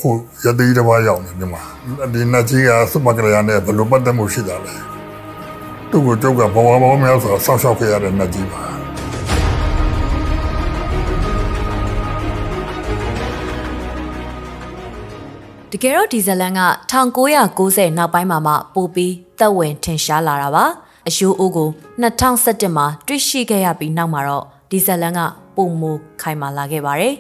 ရသေးတစ်ပါးရောက်နေဒီမှာဒီနတ်ကြီးကစပကရယာနဲ့ဘယ်လိုပတ်သက်မှုရှိတာလဲသူ့ကိုကြောက်ကဘဝပေါင်းများစွာဆောက်ရှောက်ခဲ့ရတဲ့နတ်ကြီးပါတကယ်တော့ဒီဇလန်က1990နောက်ပိုင်းမှာမှပိုပြီးသက်ဝင်ထင်ရှားလာတာပါအယိုးအိုးကို2017မှာတွေ့ရှိခဲ့ရပြီးနောက်မှာတော့ဒီဇလန်ကပုံမူခိုင်မာလာခဲ့ပါတယ်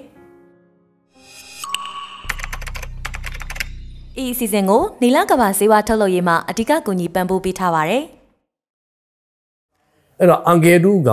ဤအစီအစဉ်ကိုနီလကဘာစေဝါထုတ်လုပ်ရေးမှအဓိကကူညီပံ့ပိုးပေးထားပါတယ်အဲ့တော့အန်ဂယ်ဒူက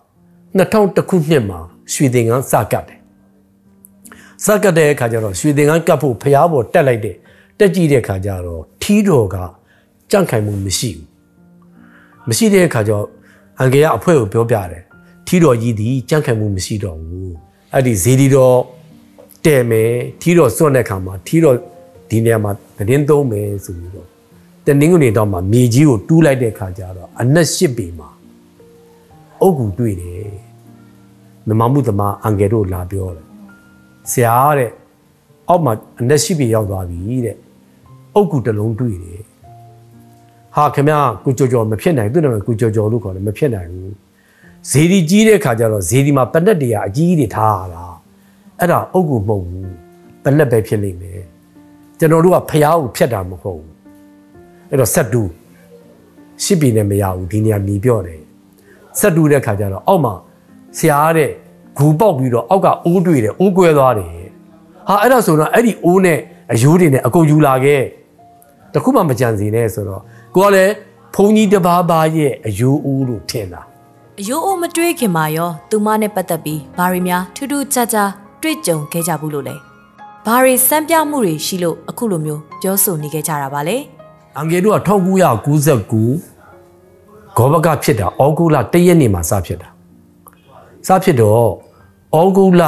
2001ခုနှစ်မှာရွှေသင်္ကန်းစကတ်တယ်စကတ်တဲ့အခါကျတော့ရွှေသင်္ကန်းကတ်ဖို့ဖျားပေါ်တက်လိုက်တဲ့တက်ကြည့်တဲ့အခါကျတော့ထီးတော်ကကြန့်ခိုင်မှုမရှိတဲ့အခါကျတော့အန်ဂယ်ကအဖွဲကိုပြောပြတယ်ထီးတော်ကြီးဒီကြန့်ခိုင်မှုမရှိတော့ဘူးအဲ့ဒီဇေဒီတော်တဲမယ်ထီးတော်စွန့်တဲ့အခါမှာထီးတော်ဒီနေရာမှာသတင်းသုံးမယ်ဆိုပြီးတော့တနင်္ဂနွေတော့မှမြေကြီးကိုတူးလိုက်တဲ့အခါကျတော့အနက်၈ပေမှာအုတ်ကူတွေ့တယ်မမမှုသမားအန်ဂယ်တို့လာပြောတယ်ဆရာတဲ့အောက်မှာအနက်၈ပေရောက်သွားပြီတဲ့အုတ်ကူတစ်လုံးတွေ့တယ်ဟာခင်ဗျာကိုကြော်မဖြစ်နိုင်သူ့နာမည်ကိုကြော်လို့ခေါ်တယ်မဖြစ်နိုင်ဘူးဇေဒီကြီးတဲ့အခါကျတော့ဇေဒီမှာပလက်တွေကအကြီးတွေထားရတာအဲ့ဒါအုတ်ကူမဟုတ်ဘူးပလက်ပဲဖြစ်လိမ့်မယ်ကျွန်တော်တို့ကဖျားကိုဖြတ်တာမဟုတ်ဘူးအဲ့တော့ဆက်တူရှစ်ပြည်နဲ့မရဘူးဒီနေရာမြည်ပြော့တယ်ဆက်တူတဲ့ခါကျတော့အောက်မှာဆရာတဲ့ဂူပေါက်ပြီးတော့အောက်ကအိုးတွေ့တယ်အိုးကွဲသွားတယ်ဟာအဲ့ဒါဆိုတော့အဲ့ဒီအိုးနဲ့အယိုးတွေနဲ့အကုန်ယူလာခဲ့တခုမှမကြံစီနဲ့ဆိုတော့ကိုကလည်းဘုံကြီးတစ်ပါးပါရဲ့အယိုးအိုးလို့ထင်တာအယိုးအိုးမတွေးခင်မှာရောသူမနဲ့ပတ်သက်ပြီးဘာတွေများထူးထူးခြားခြားတွေ့ကြုံခဲ့ကြဘူးလို့လဲဘာတွေစမ်းပြမှုတွေရှိလို့အခုလိုမျိုးပြောဆိုနေခဲ့ကြတာပါလေအန်ဂယ်တို့က1999ဂောဘကဖြစ်တာဩဂုတ်လ1ရက်နေ့မှာစဖြစ်တာစဖြစ်တော့ဩဂုတ်လ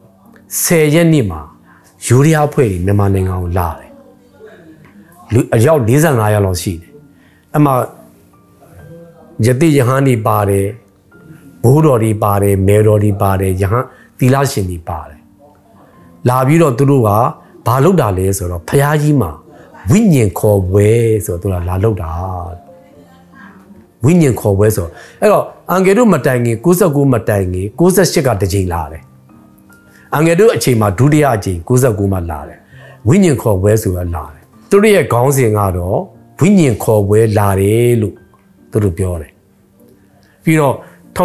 10ရက်နေ့မှာယူရီးယားအဖွဲ့တွေမြန်မာနိုင်ငံကိုလာတယ်လူအယောက်45ယောက်လောက်ရှိတယ်အမှယတိယဟန်တွေပါတယ်ဘိုးတော်တွေပါတယ်မဲတော်တွေပါတယ်ယဟန်သီလရှင်တွေပါတယ်လာပြီးတော့သူတို့ကဘာလုပ်တာလဲဆိုတော့ဖျားကြီးမှာဝိညာဉ်ခေါ်ပွဲဆိုတော့သူကလာလုပ်တာဝိညာဉ်ခေါ်ပွဲဆိုအဲ့တော့အန်ဂယ်တို့မတိုင်ခင်69မတိုင်ခင်68ကတစ်ချိန်လာတယ်အန်ဂယ်တို့အချိန်မှာဒုတိယအချိန်69မှာလာတယ်ဝိညာဉ်ခေါ်ပွဲဆိုတာလာတယ်သူတို့ရဲ့ခေါင်းစဉ်ကတော့ဝိညာဉ်ခေါ်ပွဲလာတယ်လို့သူတို့ပြောတယ်ပြီးတော့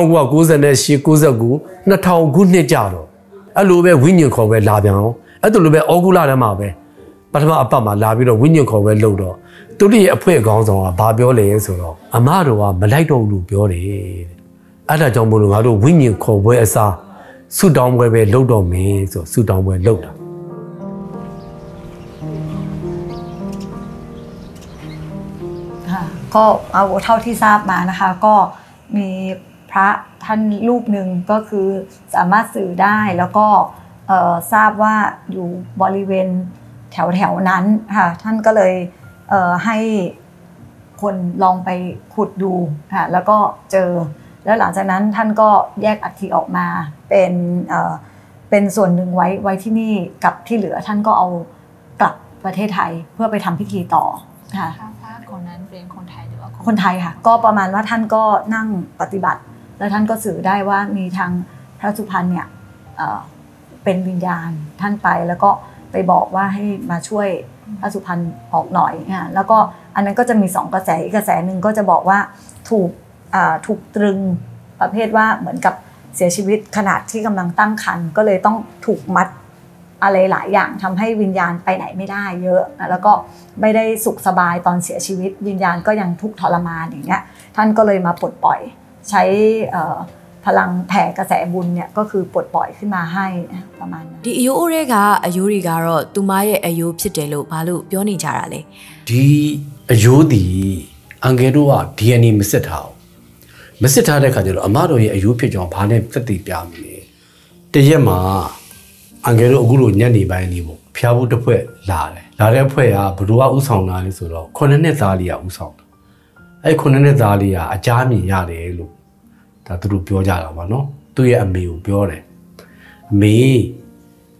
1998 99 2000ခုနှစ်ကြတော့အဲ့လိုပဲဝိညာဉ်ခေါ်ပွဲလာပြန်အောင်အဲ့လိုပဲဩဂုတ်လထဲမှာပဲပထမအပတ်မှာလာပြီးတော့ဝိညာဉ်ခေါ်ပွဲလုပ်တော့သူတို့ရဲ့အဖွဲ့ခေါင်းဆောင်ကဘာပြောလဲဆိုတော့အမတော်ကမလိုက်တော့ဘူးလို့ပြောတယ်အဲ့ဒါကြောင့်မို့လို့ငါတို့ဝိညာဉ်ခေါ်ပွဲအစားဆုတောင်းပွဲပဲလုပ်တော့မယ်ဆိုဆုတောင်းပွဲလုပ်တာก็เอาเท่าที่ทราบมานะคะก็มีพระท่านรูปหนึ่งก็คือสามารถสื่อได้แล้วก็ทราบว่าอยู่บริเวณแถวนั้นค่ะท่านก็เลยให้คนลองไปขุดดูค่ะแล้วก็เจอแล้วหลังจากนั้นท่านก็แยกอัฐิออกมาเป็นส่วนหนึ่งไว้ที่นี่กับที่เหลือท่านก็เอากลับประเทศไทยเพื่อไปทำพิธีต่อค่ะพระคนนั้นเป็นคนไทยหรือว่าคนไทยค่ะก็ประมาณว่าท่านก็นั่งปฏิบัติแล้วท่านก็สื่อได้ว่ามีทางพระสุพรรณเนี่ยเป็นวิญญาณท่านไปแล้วก็ไปบอกว่าให้มาช่วยพระสุพรรณออกหน่อยค่ะแล้วก็อันนั้นก็จะมี2กระแสอีกกระแสหนึ่งก็จะบอกว่าถูกตรึงประเภทว่าเหมือนกับเสียชีวิตขณะที่กำลังตั้งครรภ์ก็เลยต้องถูกมัดอะไรหลายอย่างทำให้วิญญาณไปไหนไม่ได้เยอะแล้วก็ไม่ได้สุขสบายตอนเสียชีวิตวิญญาณก็ยังทุกข์ทรมานอย่างเงี้ยท่านก็เลยมาปลดปล่อยใช้พลังแผ่กระแสบุญเนี่ยก็คือปลดปล่อยขึ้นมาให้ประมาณนั้นဒီအယိုးအိုးတွေကအယိုးတွေကတော့သူမရဲ့အယိုးဖြစ်တယ်လို့ဘာလို့ပြောနေကြတာလဲဒီအယိုးဒီအန်ဂယ်တို့က DNA မစစ်ထားဘူးမစစ်ထားတဲ့ခါကျတော့အမတော်ရဲ့အယိုးဖြစ်ကြောင်းဘာနဲ့သက်သေပြမလဲတရက်မှာအန်ဂယ်တို့အခုလိုညနေပိုင်းလေးပေါ့ဖျားဖို့တစ်ဖွဲ့လာတဲ့ဖွဲ့ကဘလူကဥဆောင်တာလဲဆိုတော့9နှစ်သားလေးကဥဆောင်တာအဲ့9နှစ်သားလေးကအကြမ်းမြင်ရတယ်လို့ဒါသူတို့ပြောကြတာပါနော်သူ့ရဲ့အမေကိုပြောတယ်အမေ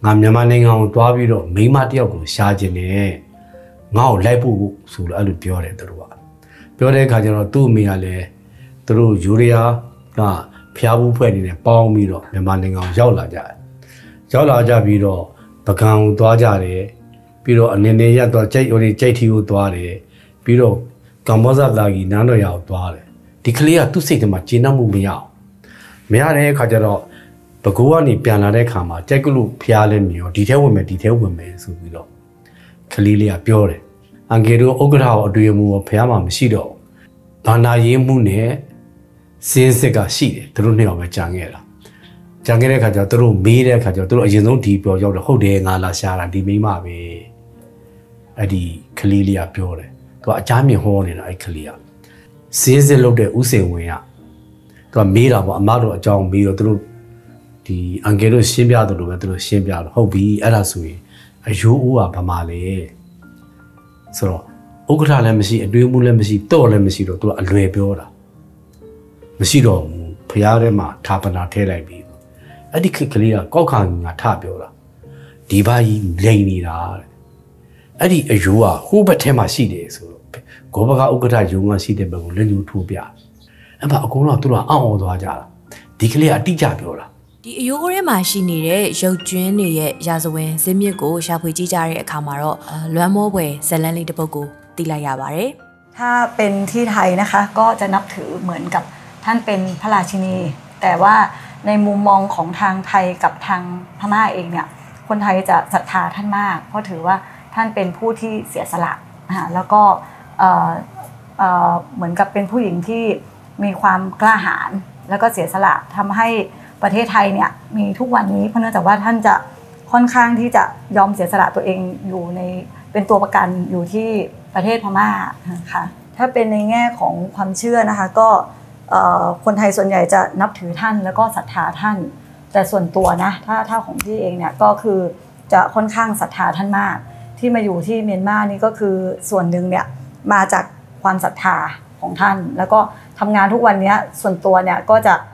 ငါမြန်မာနိုင်ငံကိုတွားပြီးတော့မိမတယောက်ကိုရှားခြင်းနဲ့ငါ့ကိုလိုက်ဖို့ဆိုလို့အဲ့လိုပြောတယ်သူတို့ကပြောတဲ့အခါကျတော့သူ့အမေကလည်းသူတို့ယူရီးယားကဖျားဘူးဖွဲ့နေနဲ့ပေါင်းပြီးတော့မြန်မာနိုင်ငံကိုရောက်လာကြတယ်ရောက်လာကြပြီးတော့ပကံကိုသွားကြတယ်ပြီးတော့အနေနဲ့ရက်သွားကြိတ်ထီကိုသွားတယ်ပြီးတော့ကမ္ဘောဇတာကြီးနန်းတော်ရအောင်သွားတယ်ဒီကလေးကသူ့စိတ်ထဲမှာကျေနပ်မှုမရအောင်မရတဲ့အခါကျတော့ဘကိုးကနေပြန်လာတဲ့အခါမှာကြိုက်ကလူဖျားလဲမြင်ရောဒီထဲဝင်မယ်ဆိုပြီးတော့ကလေးလေးကပြောတယ်အန်ကယ်တို့ဥက္ကဋ္ဌကိုအတွေ့အမှုဖျားမှာမရှိတော့ဘာနာရေးမှုနဲ့စင်းစစ်ကရှိတယ်သူတို့နှစ်ယောက်ပဲကြံခဲ့တာကြံခဲ့တဲ့အခါကျတော့သူတို့မေးတဲ့အခါကျတော့သူတို့အရင်ဆုံးဒီပြောရောက်တော့ဟုတ်တယ်ငါလာရှာတာဒီမိမပဲအဲ့ဒီကလေးလေးကပြောတယ်သူကအချားမြင်ဟောနေတာအဲ့ကလေးကစင်းစစ်လုပ်တဲ့ဥစိန်ဝင်ကသူကမေးတာပေါ့အမတို့အကြောင်းမေးတော့သူတို့ဒီအန်ကယ်တို့ရှင်းပြတယ်လို့ပဲသူတို့ရှင်းပြတော့ဟုတ်ပြီအဲ့ဒါဆိုရင်အယိုးဦးကဘာမှလဲဆိုတော့ဥက္ကဋ္ဌလည်းမရှိအတွေ့အမှုလည်းမရှိတော့လည်းမရှိတော့သူကအလွယ်ပြောတာမရှိတော့ဘူးဖျားထဲမှာထာပနာထဲလိုက်ပြီးအဲ့ဒီကလေးကကောက်ခါငါထပြောတာဒီဘာကြီးလိန်နေတာတဲ့အဲ့ဒီအယိုးကဟိုးဘက်ထဲမှာရှိတယ်ဆိုတော့ဂောဘကဥက္ကဋ္ဌယုံကရှိတဲ့ဘက်ကိုလက်ညှိုးထိုးပြအဲ့မှာအကုန်လုံးကသူတို့ကအံ့ဩသွားကြတာဒီကလေးကအတိအကျပြောတာဒီအယိုးထဲမှာရှိနေတဲ့ရုပ်ကျွင်းတွေရဲ့ရာဇဝင်ဇင်းမြစ်ကိုရှာဖွေကြည့်ကြတဲ့အခါမှာတော့လွမ်းမောပွဲဇလန်းလေးတစ်ပုဒ်ကိုသိလိုက်ရပါတယ်ถ้าเป็นที่ไทยนะคะก็จะนับถือเหมือนกับท่านเป็นพระราชินีแต่ว่าในมุมมองของทางไทยกับทางพม่าเองเนี่ยคนไทยจะศรัทธาท่านมากเพราะถือว่าท่านเป็นผู้ที่เสียสละแล้วก็เหมือนกับเป็นผู้หญิงที่มีความกล้าหาญแล้วก็เสียสละทำให้ประเทศไทยเนี่ยมีทุกวันนี้เพราะเนื่องจากว่าท่านจะค่อนข้างที่จะยอมเสียสละตัวเองอยู่ในเป็นตัวประกันอยู่ที่ประเทศพม่าค่ะถ้าเป็นในแง่ของความเชื่อนะคะก็คนไทยส่วนใหญ่จะนับถือท่านแล้วก็ศรัทธาท่านแต่ส่วนตัวนะถ้าของพี่เองเนี่ยก็คือจะค่อนข้างศรัทธาท่านมากที่มาอยู่ที่เมียนมานี่ก็คือส่วนหนึ่งเนี่ยมาจากความศรัทธาของท่านแล้วก็ทำงานทุกวันนี้ส่วนตัวเนี่ยก็จะ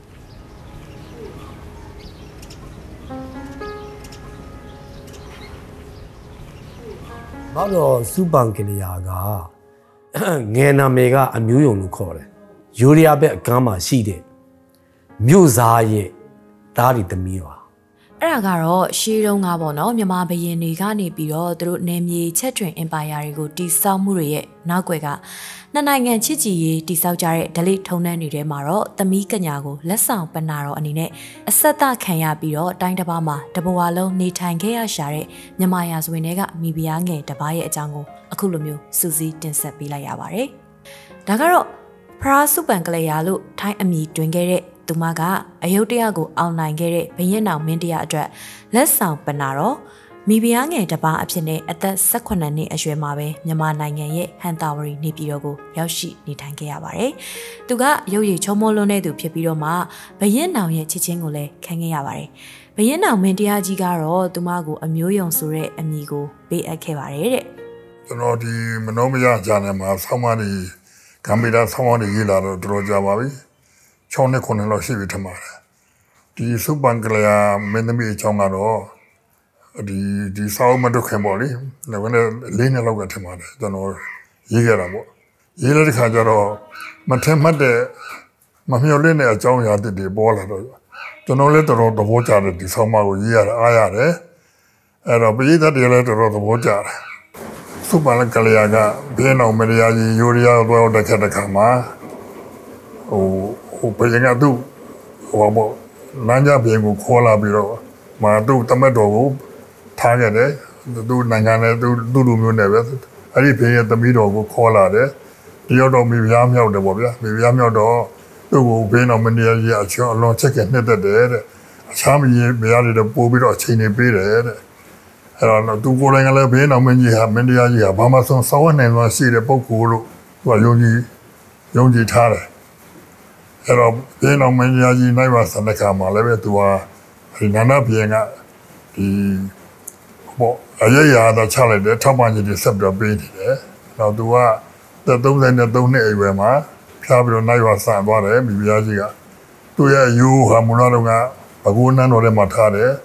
ဘာလို့စူပန်ကလေးယာကငယ်နာမေကအမျိုးယုံလို့ခေါ်တယ်ယူရီးယားဘက်အကမ်းမှာရှိတဲ့မြို့သားရဲ့တားရီသမီးပါအဲ့ဒါကတော့ရှေးတုန်းကပေါ့နော်မြန်မာဘရင်တွေကနေပြီးတော့သူတို့နယ်မြေချက်တွင်အင်ပါယာတွေကိုတိစောက်မှုတွေရဲ့နောက်ွယ်ကနှစ်နိုင်ငံချစ်ကြည်ရေးတိစောက်ကြတဲ့ဒလိထုံနှန်းတွေထဲမှာတော့သမီးကညာကိုလက်ဆောင်ပနာတော်အနေနဲ့အဆက်သခံရပြီးတော့တိုင်းတစ်ပါးမှာတဘဝလုံးနေထိုင်ခဲ့ရရှာတဲ့မြန်မာရာဇဝင်တွေကမိဖုရားငယ်တစ်ပါးရဲ့အကြောင်းကိုအခုလိုမျိုးစူးစီးတင်ဆက်ပေးလိုက်ရပါတယ်။ဒါကတော့ဖရာစုပန်ကလေးယာလို့ထိုင်းအမည်တွင်ခဲ့တဲ့သူမကအယုဒ္ဓယကိုအောင်နိုင်ခဲ့တဲ့ဘုရင်တော်မင်းတရားအတွက်လက်ဆောင်ပနာတော်မိဖုရားငယ်တစ်ပါးအဖြစ်နဲ့အသက်18နှစ်အရွယ်မှာပဲမြန်မာနိုင်ငံရဲ့ဟန်တာဝရီနေပြည်တော်ကိုရောက်ရှိနေထိုင်ခဲ့ရပါတယ်။သူကရုပ်ရည်ချုံမောလွန်းတဲ့သူဖြစ်ပြီးတော့မှဘုရင်တော်ရဲ့ချစ်ချင်းကိုလည်းခံခဲ့ရပါတယ်။ဘုရင်တော်မင်းတရားကြီးကတော့သူမကိုအမျိုးယုံဆိုတဲ့အမည်ကိုပေးအပ်ခဲ့ပါတယ်တဲ့။ကျွန်တော်ဒီမနောမယဂျာနယ်မှာဆောင်းမတွေကံမီတာဆောင်းမတွေရေးလာတော့တော်ကြပါပြီ။6နှစ်9နှစ်လောက်ရှိပြီထင်ပါတယ်ဒီစူပန်ကလျာမင်းသမီးအကြောင်းကတော့ဒီစောင်းမတို့ခင်ပေါ့လေလည်းဝင်လေးနှစ်လောက်ကထင်ပါတယ်ကျွန်တော်ရေးခဲ့တာပေါ့ရေးတဲ့ခါကျတော့မထင်မှတ်တဲ့မမျှော်လင့်တဲ့အကြောင်းအရာတွေပေါ်လာတော့ကျွန်တော်လည်းတော်တော်သဘောကျတယ်ဒီဆောင်းမကိုရေးရတာအားရတယ်အဲ့တော့ပြည်သက်တွေလည်းတော်တော်သဘောကျတယ်စူပန်ကလျာကဘင်းအောင်မရယာကြီးယူရီးယားတော့တက်တဲ့ခါမှာဟိုဘယ်ကတူဟိုဘောလမ်းကြပြင်ကိုခေါ်လာပြီးတော့မာတူတမတ်တော်ကိုထားခဲ့တယ်သူနိုင်ငံနဲ့သူလူမျိုးနဲ့ပဲအဲ့ဒီဘင်းရဲ့သမီးတော်ကိုခေါ်လာတယ်တယောက်တော့မိဖုရားမြောက်တယ်ပေါ့ဗျာမိဖုရားမြောက်တော့သူ့ကိုဘင်းတော်မင်းကြီးရဲ့အချောအလွန်ချက်ကနှစ်သက်တယ်တဲ့အခြားမင်းဘုရားတွေတော့ပို့ပြီးတော့အချိန်နေပေးတယ်တဲ့အဲ့တော့သူကိုယ်တိုင်ကလည်းဘင်းတော်မင်းကြီးဟာမင်းတရားကြီးဟာဘာမှဆောင်ဝတ်နိုင်သွားရှိတဲ့ပုဂ္ဂိုလ်လို့သူကယုံကြည်ထားတယ်အဲ့တော့ဘင်းတော်မင်းကြီးနိုင်ပါစတဲ့ခါမှာလည်းပဲသူဟာဒီနာနာဘင်းကဒီပေါ့အရေးရတာချလိုက်တယ်ထောက်ပံ့ခြင်းတွေဆက်ပြီးတော့ပေးနေတယ်။နောက်သူက33နှစ်အရွယ်မှာဖျားပြီးတော့နိုင်ပါဆန်သွားတယ်မိဖုရားကြီးကသူ့ရဲ့ယူဟာမူလာတော့ကဘကူနန်းတော်ထဲမှာထားတယ်။တ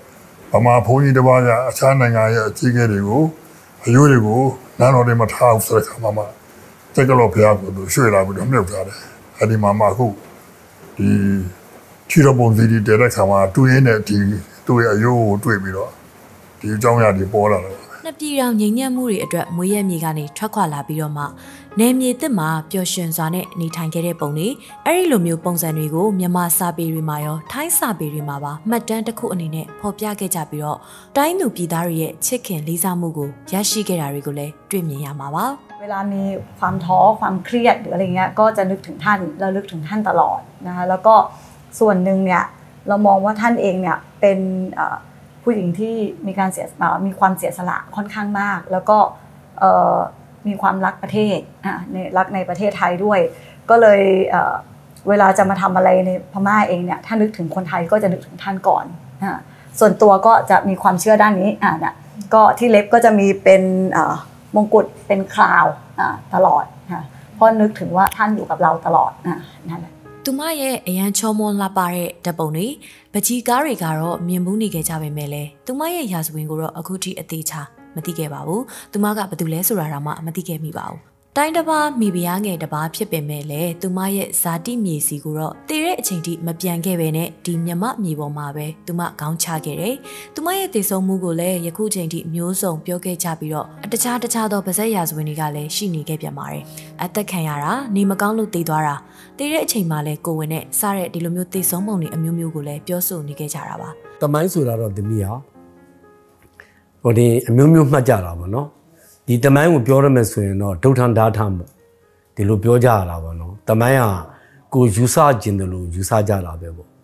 ဗမာဘုန်းကြီးတစ်ပါးကအခြားနိုင်ငံရဲ့အကြီးအကဲတွေကိုအယိုးတွေကိုနန်းတော်တွေမှာထားအောင်ဆိုတဲ့ခါမှာတက်ကလောဘုရားကိုသူရွှေ့လာပြီးတော့မြုပ်ထားတယ်အဲ့ဒီမှာမှအခုဒီချီရပုံစီတီတဲ့ခါမှာတူရင်းနဲ့ဒီသူ့ရဲ့အယိုးကိုတွေ့ပြီးတော့ဒီအကြောင်းအရာတွေပေါ်လာတယ်နှစ်ပြည်တော်ငြိမ်းချမ်းမှုတွေအတွက်မွေးရမြေကနေထွက်ခွာလာပြီးတော့မှနယ်မြေသစ်မှာပျော်ရွှင်စွာနဲ့နေထိုင်ခဲ့တဲ့ပုံတွေအဲ့ဒီလိုမျိုးပုံစံတွေကိုမြန်မာစာပေတွေမှာရောထိုင်းစာပေတွေမှာပါမှတ်တမ်းတစ်ခုအနေနဲ့ဖော်ပြခဲ့ကြပြီးတော့တိုင်းသူပြည်သားတွေရဲ့ချစ်ခင်လေးစားမှုကိုရရှိခဲ့တာတွေကိုလည်းတွေ့မြင်ရမှာပါเวลามีความท้อความเครียดหรืออะไรเงี้ยก็จะนึกถึงท่านเราลึกถึงท่านตลอดนะคะแล้วก็ส่วนหนึ่งเนี่ยเรามองว่าท่านเองเนี่ยเป็นผู้หญิงที่มีความเสียสละค่อนข้างมากแล้วก็มีความรักประเทศรักในประเทศไทยด้วยก็เลยเวลาจะมาทำอะไรในพม่าเองเนี่ยถ้านึกถึงคนไทยก็จะนึกถึงท่านก่อนส่วนตัวก็จะมีความเชื่อด้านนี้เนี่ยก็ที่เล็บก็จะมีเป็นมงกุฎเป็นคราวตลอดเพราะนึกถึงว่าท่านอยู่กับเราตลอดนั่นแหละသူမရဲ့အရန်ချောမွန်လာပါတဲ့ဓပုံတွေပကြီးကားတွေကတော့မြင်မှုနေခဲ့ကြပေမဲ့လည်းသူမရဲ့ရာဇဝင်ကိုတော့အခုထိအသေးချာမသိခဲ့ပါဘူးသူမကဘာတူလဲဆိုတာတော့မသိခဲ့မိပါဘူးတိုင်းတစ်ပါးမိဖုရားငယ်တစ်ပါးဖြစ်ပေမဲ့လည်းသူမရဲ့ဇာတိမြေစီကိုတော့တည်တဲ့အချိန်ထိမပြန်ခဲ့ပဲနဲ့ဒီမြမမြေပေါ်မှာပဲသူမခေါင်းချခဲ့တယ်သူမရဲ့တည်ဆုံမှုကိုလည်းယခုချိန်ထိမျိုးစုံပြောခဲ့ကြပြီးတော့တခြားသောဗဇက်ရာဇဝင်တွေကလည်းရှိနေခဲ့ပြန်ပါတယ်အသက်ခံရတာနေမကောင်းလို့တည်သွားတာတည်တဲ့အချိန်မှာလည်းကိုဝင်နဲ့စတဲ့ဒီလိုမျိုးတည်ဆုံပုံတွေအမျိုးမျိုးကိုလည်းပြောဆိုနေခဲ့ကြတာပါတမိုင်းဆိုတာတော့သမီးဟာဟိုဒီအမျိုးမျိုးမှတ်ကြတာပေါ့နော်ဒီတမိုင်းကိုပြောရမယ်ဆိုရင်တော့ဒုထန်ဓာထပေါ့ဒီလိုပြောကြရတာပေါ့နော်တမိုင်းဟာကိုယူဆခြင်းတယ်လို့ယူဆကြတာပဲပေါ့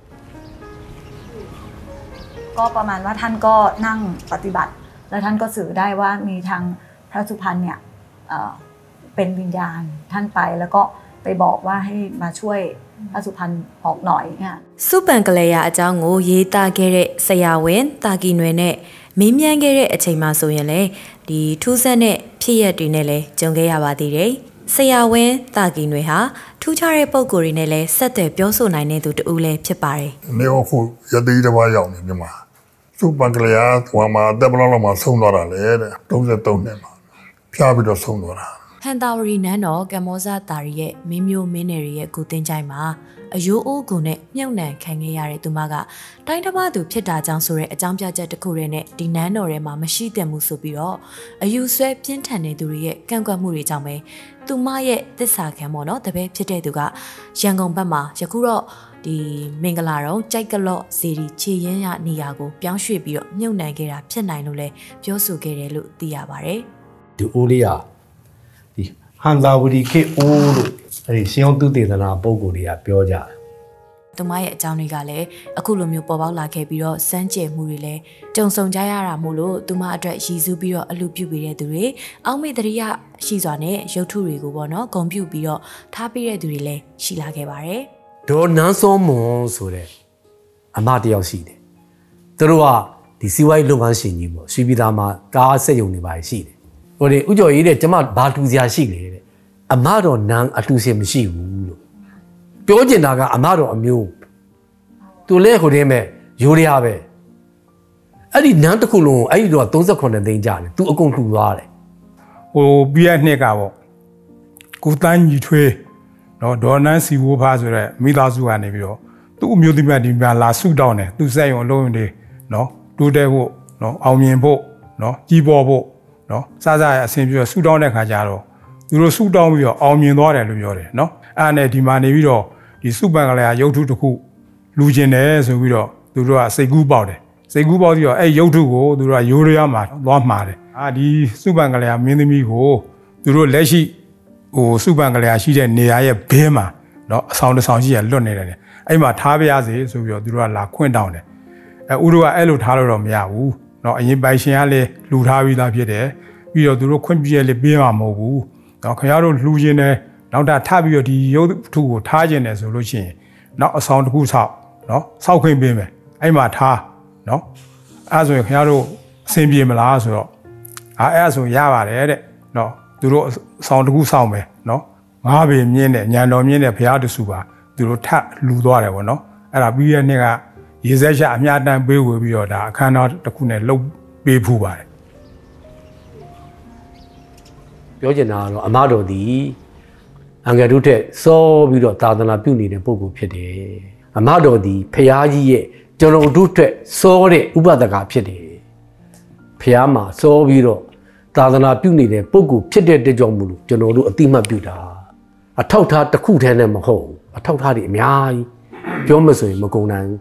ก็ประมาณว่าท่านก็นั่งปฏิบัติแล้วท่านก็สื่อได้ว่ามีทางพระสุพรรณเนี่ยเป็นวิญญาณท่านไปแล้วก็ไปบอกว่าให้มาช่วยพระสุพรรณออกหน่อยค่ะစုပန်ကလေးရအကြောင်းကိုရေးသားခဲ့တဲ့ဆရာဝန်တာကီနွယ်နဲ့မင်းမြန်းခဲ့တဲ့အချိန်မှာဆိုရင်လေဒီထူးဆန်းတဲ့ဖြစ်ရပ်တွေနဲ့လည်းကြုံခဲ့ရပါသေးတယ်ဆရာဝန်တာကီနွယ်ဟာထူးခြားတဲ့ပုံကိုယ်တွေနဲ့လည်းဆက်သွယ်ပြောဆိုနိုင်တဲ့သူတူလည်းဖြစ်ပါတယ်နေအခုရသေးတစ်ပါးရောက်နေဒီမှာစုပန်ကလေးရဟိုမှာတက်ဘလောက်လောက်မှာဆုံးသွားတာလေတဲ့33နှစ်မှာဖျားပြီးတော့ဆုံးသွားတာဟန်တာဝရီနန်းတော်ကမ္ဘောဇတာရီရဲ့မင်းမျိုးမင်းနယ်ရဲ့ကိုတင်ကြိုင်မှာအယိုးအိုးကိုနဲ့မြုပ်နှံခံခဲ့ရတဲ့သူမကတိုင်းတစ်ပါးသူဖြစ်တာကြောင့်ဆိုတဲ့အကြောင်းပြချက်တစ်ခုတည်းနဲ့ဒီနန်းတော်ထဲမှာမရှိသင့်မှုဆိုပြီးတော့အယူဆွဲပြင်းထန်တဲ့သူတွေရဲ့ကန့်ကွက်မှုတွေကြောင့်ပဲသူမရဲ့သစ္စာခံပေါ့နော်တပည့်ဖြစ်တဲ့သူကရန်ကုန်ဘက်မှာယခုတော့ဒီမင်္ဂလာတော့ကြိုက်ကလော့စီရီခြေရင်းရနေရာကိုပြောင်းရွှေ့ပြီးတော့မြုပ်နှံခဲ့တာဖြစ်နိုင်လို့လဲပြောဆိုခဲ့တယ်လို့သိရပါတယ်ဒီအိုးလေးကဒီဟန်သာဝတီခေအိုးလို့အဲဒီရှင်အောင်သူတေသနာပုံကိုယ်တွေကပြောကြတယ်သူမရဲ့အကြောင်းတွေကလည်းအခုလိုမျိုးပေါ်ပေါက်လာခဲ့ပြီးတော့စမ်းကြယ်မှုတွေလည်းကြုံဆုံကြရတာမို့လို့သူမအတွက်ရည်စူးပြီးတော့အလူပြုပေးတဲ့သူတွေအောက်မေ့တရိယရှိစွာနဲ့ရုပ်ထုတွေကိုပေါ့နော်ဂုံပြုပြီးတော့ထားပေးတဲ့သူတွေလည်းရှိလာခဲ့ပါတယ်ဒေါ်နန်းစောမွန်ဆိုတဲ့အမတယောက်ရှိတယ်သူတို့ကဒီစီဝိုင်းလုပ်ငန်းရှင်ကြီးပေါ့ရွှေပြည်သာမှာကားစက်ရုံတွေပါရှိတယ်ဟိုဒီဥကျော်ကြီးတဲ့ကျမဘာတူစရာရှိလေတဲ့အမတော်နန်းအတူရှင်မရှိဘူးလို့ပြောကျင်တာကအမတော်အမျိုးသူလဲခိုတဲ့မဲ့ရိုးရပဲအဲ့ဒီနန်းတစ်ခုလုံးအဲ့ဒီတော့38သိန်းကြတယ်သူအကုန်လှူသွားတယ်ဟိုပြည့်နှစ်ကပေါ့ကိုတန်းကြီးထွေးနော်ဒေါ်နန်းစီဝိုးဖားဆိုတဲ့မိသားစုကနေပြီးတော့သူ့အမျိုးသမီးဒီမှာလာဆုတောင်းတယ်သူစက်ရုံအလုံးတွေနော်တိုးတက်ဖို့နော်အောင်မြင်ဖို့နော်ကြီးပေါ်ဖို့နော်စစရအဆင်ပြေဆုတောင်းတဲ့ခါကျတော့သူတို့ဆုတောင်းပြီးတော့အောင်မြင်သွားတယ်လို့ပြောတယ်နော်အဲ့နဲ့ဒီမှာနေပြီးတော့ဒီစုပန်ကလေးရုပ်ထုတစ်ခုလူကျင်တယ်ဆိုပြီးတော့သူတို့ကစိတ်ကူးပေါက်တယ်စိတ်ကူးပေါက်ပြီးတော့အဲ့ရုပ်ထုကိုသူတို့ကရိုးရမှာသွားမှာတယ်ဒီစုပန်ကလေးမင်းသမီးကိုသူတို့လက်ရှိဟိုစုပန်ကလေးရှိတဲ့နေရာရဲ့ဘေးမှာနော်အဆောင်တစ်ဆောင်ရှိရလွတ်နေတယ်အဲ့မှာထားပြရစေဆိုပြီးတော့သူတို့ကလာခွင့်တောင်းတယ်ဥတို့ကအဲ့လိုထားလို့တော့မရဘူးနော်အရင်ပိုင်ရှင်ကလည်းလှူထားပြီးသားဖြစ်တယ်ပြီးတော့သူတို့ခွင့်ပြည့်လေးပေးမှာမဟုတ်ဘူးနော်ခင်ဗျားတို့လှူခြင်းနဲ့နောက်တာထပ်ပြီးတော့ဒီရုပ်ထုကိုထားခြင်းနဲ့ဆိုလို့ရှိရင်နောက်အဆောင်တစ်ခုဆောက်နော်ဆောက်ခွင့်ပေးမယ်အဲ့မှာထားနော်အဲ့ဆိုရင်ခင်ဗျားတို့အဆင်ပြေမလားဆိုတော့အဲ့ဆိုရပါတယ်တဲ့နော်သူတို့အဆောင်တစ်ခုဆောက်မယ်နော်9ပေမြင့်တဲ့ညံတော်မြင့်တဲ့ဘုရားတဆူပါသူတို့ထပ်လှူသွားတယ်ပေါ့နော်အဲ့ဒါပြီးရတဲ့နေ့ကရေစက်ရှာအများတန်းပေးဝေပြီးတော့ဒါအခမ်းအနားတစ်ခုနဲ့လုပ်ပေးဖူးပါတယ်ပြောချင်တာကတော့အမတော်ဒီအငယ်တို့ထက်စောပြီးတော့သာသနာပြုနေတဲ့ပုဂ္ဂိုလ်ဖြစ်တယ်အမတော်ဒီဖရာကြီးရဲ့ကျွန်တော်တို့ထက်စောတဲ့ဥပဒကဖြစ်တယ်ဖရာမှာစောပြီးတော့သာသနာပြုနေတဲ့ပုဂ္ဂိုလ်ဖြစ်တဲ့တဲ့ကြောင့်မလို့ကျွန်တော်တို့အတိမတ်ပြုတာအထောက်ထားတစ်ခုတည်းနဲ့မဟုတ်အထောက်ထားတွေအများကြီးပြောမဆိုရင်မကုန်နိုင်ဘူး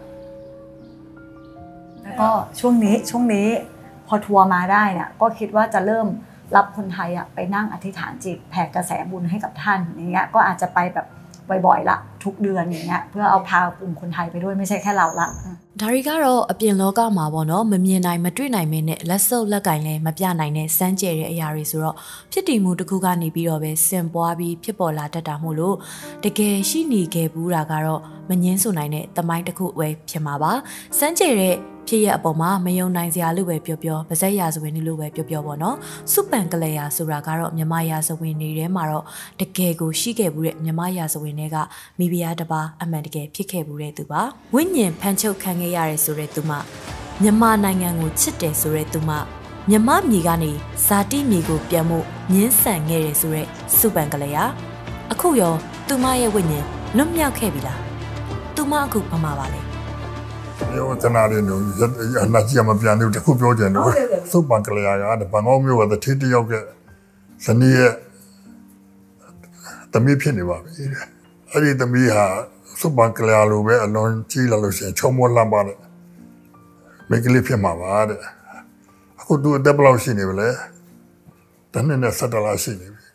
แล้วก็ช่วงนี้พอทัวร์มาได้เนี่ยก็คิดว่าจะเริ่มรับคนไทยไปนั่งอธิษฐานจิตแผ่กระแสบุญให้กับท่านอย่างเงี้ยก็อาจจะไปแบบบ่อยๆละทุกเดือนอย่างเงี้ยเพื่อเอาพากลุ่มคนไทยไปด้วยไม่ใช่แค่เราละဒါရီကတော့အပြင်လောကမှာပေါ့နော်မမြင်နိုင်မတွေ့နိုင်မင်းနဲ့လက်စုပ်လက်ကင်လည်းမပြနိုင်တဲ့စမ်းကြဲတဲ့အရာတွေဆိုတော့ဖြစ်တည်မှုတစ်ခုကနေပြီးတော့ပဲစင်ပွားပြီးဖြစ်ပေါ်လာတတ်တာမို့လို့တကယ်ရှိနေခဲ့ဘူးတာကတော့မငင်းဆိုနိုင်တဲ့သမိုင်းတစ်ခုပဲဖြစ်မှာပါစမ်းကြဲတဲ့ဖြစ်ရအပေါ်မှာမယုံနိုင်စရာလို့ပဲပြောပါဇက်ရာဇဝင်လို့ပဲပြောပေါ့နော်စုပန်ကလေးရာဆိုတာကတော့မြမရာဇဝင်တွေထဲမှာတော့တကယ်ကိုရှိခဲ့ဘူးတဲ့မြမရာဇဝင်တွေကမိဖုရားတစ်ပါးအမှန်တကယ်ဖြစ်ခဲ့ဘူးတဲ့သူပါဝိညာဉ်ဖန်ချုပ်ခံခဲ့ရတယ်ဆိုတဲ့သူမမြမနိုင်ငံကိုချစ်တယ်ဆိုတဲ့သူမမြမမြေကနေဇာတိမြေကိုပြန်မှုညှင်းဆန်ခဲ့တယ်ဆိုတဲ့စုပန်ကလေးရာအခုရောသူမရဲ့ဝိညာဉ်လွတ်မြောက်ခဲ့ပြီလားသူမအခုဘာမှပါလဲပြောသနာရင်းတို့အနာကြီးမပြန်သေးဘူးတခုပြောကြတယ်သုတ်ပံကလေးကဘန်ကောက်မြို့ကတတိတယောက်ကဇနီးရဲ့သမီးဖြစ်နေပါပြီအဲ့ဒီသမီးဟာသုတ်ပံကလေးလိုပဲအလွန်ကြီးလာလို့ရှိရင်ချုံမလန့်ပါနဲ့မိကလေးဖြစ်မှာပါတဲ့အခုသူအသက်ဘယ်လောက်ရှိနေပြီလဲတနည်းနဲ့ဆက်တလားရှိနေပြီ